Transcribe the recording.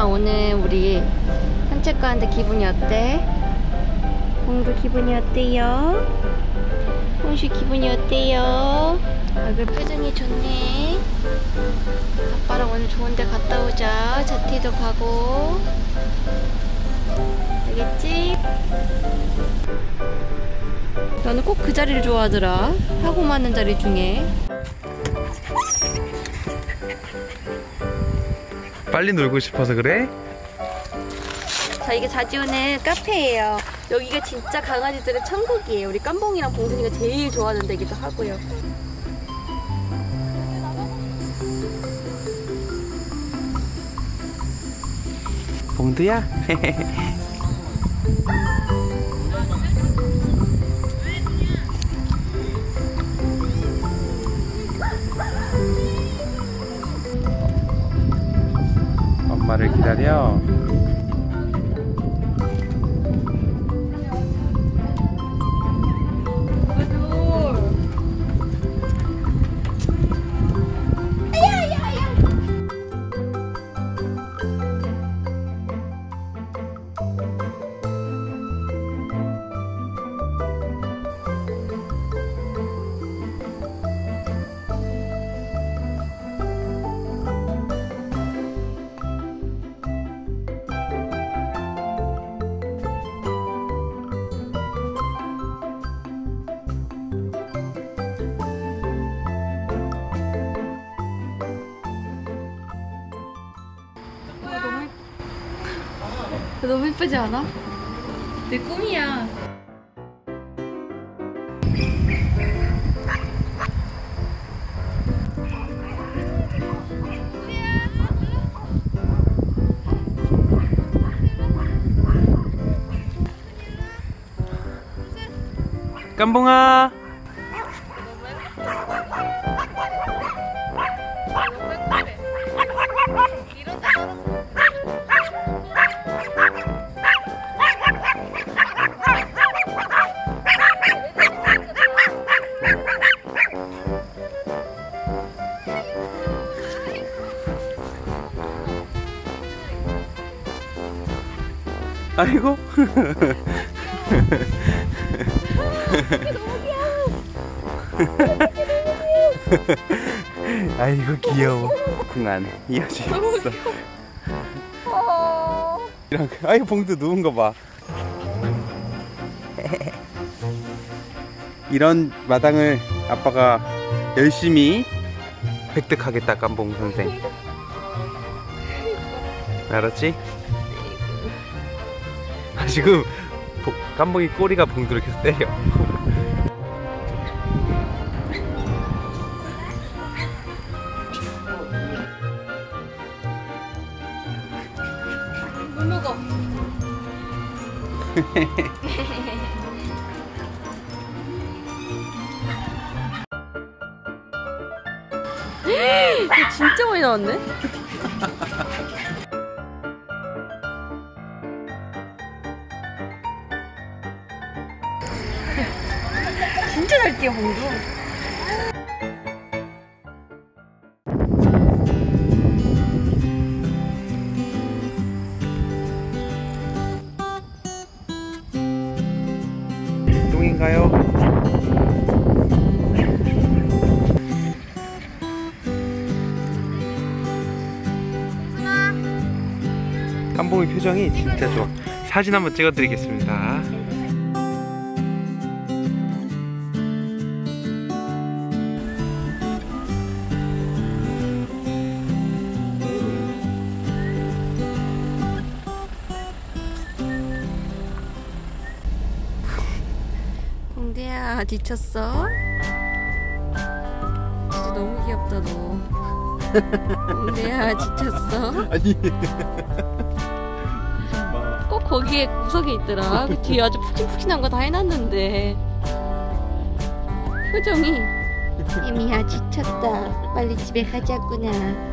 봉두야, 오늘 우리 산책 가는데 기분이 어때? 봉두 기분이 어때요? 봉시 기분이 어때요? 얼굴 표정이 좋네. 아빠랑 오늘 좋은데 갔다 오자. 자티도 가고. 알겠지? 너는 꼭 그 자리를 좋아하더라. 하고 많은 자리 중에. 빨리 놀고 싶어서 그래? 자, 이게 자주 오는 카페예요. 여기가 진짜 강아지들의 천국이에요. 우리 깜봉이랑 봉순이가 제일 좋아하는 데기도 하고요. 봉두야? 엄마를 기다려. 너무 예쁘지 않아? 내 꿈이야. 깜봉아. 아이고. 아이고 귀여워. 등 안에 이어져 있어. 아이고 봉두 누운 거 봐. 이런 마당을 아빠가 열심히 획득하겠다, 깜봉 선생. 알았지? 지금 깜봉이 꼬리가 봉두를 계속 때려. 물 먹어. 진짜 많이 나왔네. 진짜 잘 뛰어, 봉두. 똥인가요? 깜봉이 표정이 진짜 좋아. 사진 한번 찍어드리겠습니다. 봉두야, 지쳤어? 진짜 너무 귀엽다, 너. 봉두야, 지쳤어? 아니. 꼭 거기에 구석에 있더라. 그 뒤에 아주 푹신푹신한 거 다 해놨는데. 표정이. 애미야, 지쳤다. 빨리 집에 가자꾸나.